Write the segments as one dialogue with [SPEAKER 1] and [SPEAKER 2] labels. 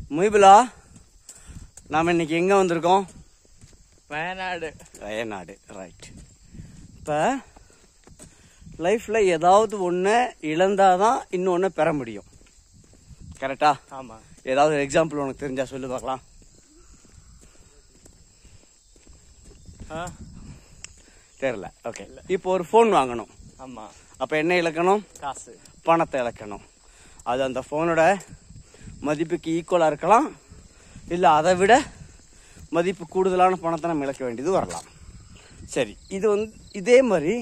[SPEAKER 1] முய்பிலா, நாம் இன்னைக்கு எங்கே வந்திருக்கோம்? வயநாடு. ரைட். இப்போ லைஃப்பில் ஏதாவது ஒன்று இழந்தாதான் இன்னொன்று பெற முடியும். கரெக்டா?
[SPEAKER 2] ஆமாம்.
[SPEAKER 1] ஏதாவது எக்ஸாம்பிள் உனக்கு தெரிஞ்சா சொல்லு பார்க்கலாம். தெரியல. ஓகே. இப்போ ஒரு ஃபோன் வாங்கணும்.
[SPEAKER 2] ஆமாம்.
[SPEAKER 1] அப்போ என்ன இழக்கணும்?
[SPEAKER 2] காசு,
[SPEAKER 1] பணத்தை இழக்கணும். அது அந்த ஃபோனோட மதிப்புக்கு ஈக்குவலாக இருக்கலாம், இல்லை அதை விட மதிப்பு கூடுதலான பணத்தை நம்ம இழக்க வேண்டியது வரலாம். சரி, இது இதே மாதிரி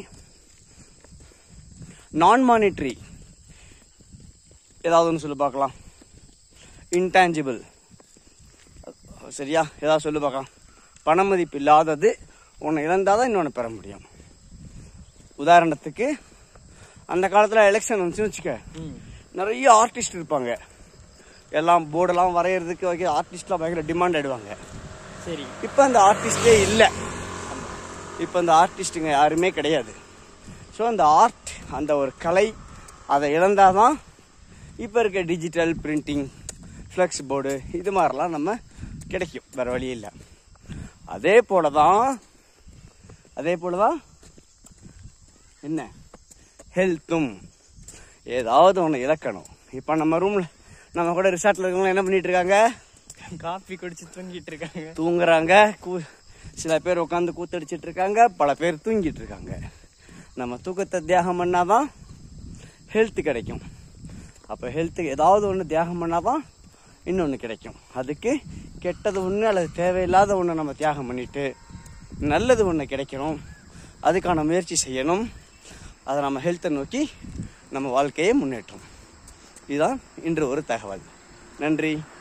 [SPEAKER 1] நான் மானிட்ரி ஏதாவது ஒன்று சொல்லி பார்க்கலாம். இன்டான்ஜிபிள், சரியா? ஏதாவது சொல்லி பார்க்கலாம். பண மதிப்பு இல்லாதது ஒன்று இழந்தால் தான் இன்னொன்று பெற முடியும். உதாரணத்துக்கு, அந்த காலத்தில் எலெக்ஷன் வந்துச்சுன்னு வச்சுக்க, நிறைய ஆர்டிஸ்ட் இருப்பாங்க. எல்லாம் போர்டெல்லாம் வரைகிறதுக்கு வைக்க ஆர்டிஸ்ட்லாம் பயங்கர டிமாண்ட் ஆகிடுவாங்க.
[SPEAKER 2] சரி.
[SPEAKER 1] இப்போ அந்த ஆர்டிஸ்டே இல்லை. இப்போ அந்த ஆர்டிஸ்ட்டுங்க யாருமே கிடையாது. ஸோ அந்த ஆர்ட், அந்த ஒரு கலை, அதை இழந்தால் தான் இப்போ இருக்க டிஜிட்டல் பிரிண்டிங், ஃப்ளெக்ஸ் போர்டு, இது மாதிரிலாம் நம்ம கிடைக்கும். வேறு வழி இல்லை. அதே போல தான் என்ன ஹெல்த்தும் ஏதாவது ஒன்று இழக்கணும். இப்போ நம்ம ரூமில், நம்ம கூட ரிசார்ட்டில் இருக்கவங்க என்ன பண்ணிட்டு இருக்காங்க?
[SPEAKER 2] காஃபி குடிச்சு
[SPEAKER 1] தூங்குறாங்க. சில பேர் உட்காந்து கூத்தடிச்சிட்டு இருக்காங்க, பல பேர் தூங்கிட்டு இருக்காங்க. நம்ம தூக்கத்தை தியாகம் பண்ணாதான் ஹெல்த் கிடைக்கும். அப்போ ஹெல்த்துக்கு ஏதாவது ஒன்று தியாகம் பண்ணாதான் இன்னொன்று கிடைக்கும். அதுக்கு கெட்டது ஒன்று அல்லது தேவையில்லாத ஒன்று நம்ம தியாகம் பண்ணிட்டு நல்லது ஒன்று கிடைக்கணும். அதுக்கான முயற்சி செய்யணும். அதை நம்ம ஹெல்த்தை நோக்கி நம்ம வாழ்க்கையை முன்னேற்றும். இதுதான் இன்று ஒரு தகவல். நன்றி.